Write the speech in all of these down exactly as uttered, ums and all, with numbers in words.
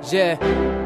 Yeah.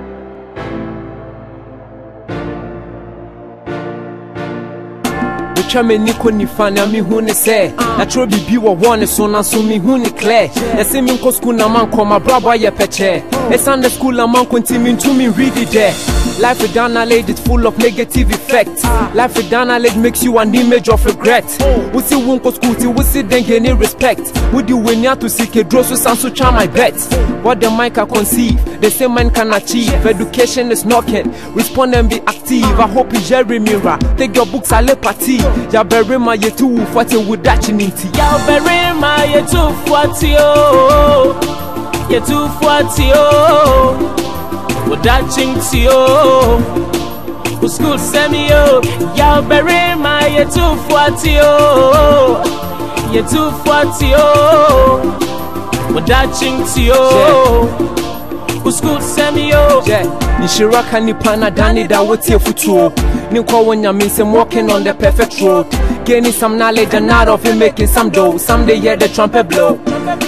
Try me niko ni fan na mi hu ne say na tro bibi wo one so na so mi hu ne clear na say mi nko school na man come brabo ye peche e Sunday school na man continue to me read it there. Life with Danalade is full of negative effects. Life with Danalade makes you an image of regret. We see wonko school till we see then gain respect. Would you win to seek a draw so sound so charm my bet. What the mind can conceive, the same mind can achieve. Education is knocking, respond and be active. I hope you Yaw Berima, take your books a party. Yaw Berima ye too forty with that chinity. Yaw Berima ye too forty oh, ye too forty oh. With that chinty oh, who school send me oh. Yaw Berima ye too forty oh, ye too forty oh. With that chinty oh, who school send me oh. Yeah, Nishiraka ni pana dani da woti e futuo. Ninko wanya means I'm walking on the perfect road. Gaining some knowledge and out of it making some dough. Someday hear the trumpet blow.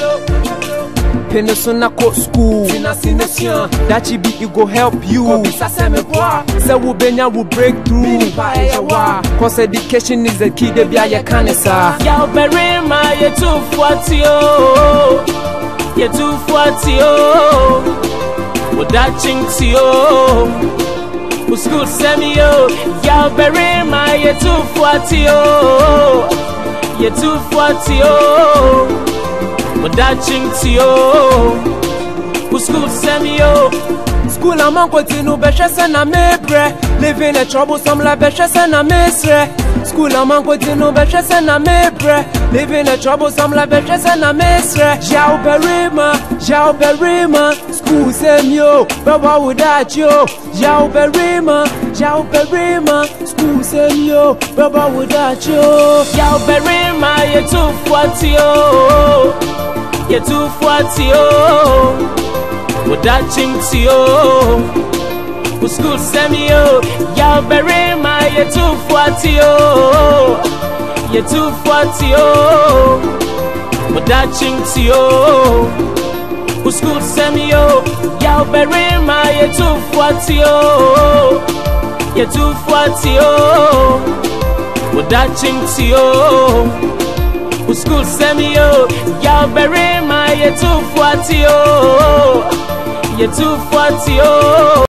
Penisuna co school. That you be it go help you. Say we benya will break through. Cause education is the key. The biya kanisa. Yaw Berima ye too forty oh, ye too forty oh. With that chinty oh, who school send me oh. Yaw Berima ye too forty oh, ye too forty oh. With that chinty oh, who school send me oh. School a man continue beshe se na mebre. Living a troublesome life beshe se na mesre. School a man continue beshe se na mebre. Living a troublesome life beshe se na mesre. Yaw Berima, Yaw Berima. School send yo, baba without yo. Yaw Berima, Yaw Berima. School send yo, baba without yo. Yaw Berima ye too forty oh, ye too forty oh. With that chinty oh, who school send me oh. Yaw Berima ye too forty oh, ye too forty oh. With that chinty oh, who school send me oh. Yaw Berima ye too forty oh, ye too forty oh. With that chinty oh, who school send me oh. Yaw Berima ye too forty oh, ye too forty oh.